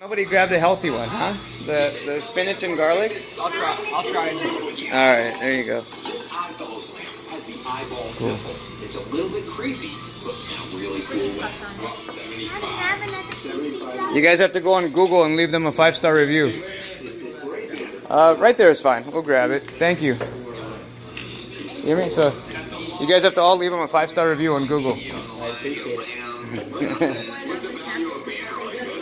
Nobody grabbed a healthy one, huh? The spinach and garlic? I'll try it. Alright, there you go. Cool. It's a little bit creepy, but really cool. You guys have to go on Google and leave them a 5-star review. Right there is fine. We'll grab it. Thank you. You hear me? So, you guys have to all leave them a 5-star review on Google. I appreciate it.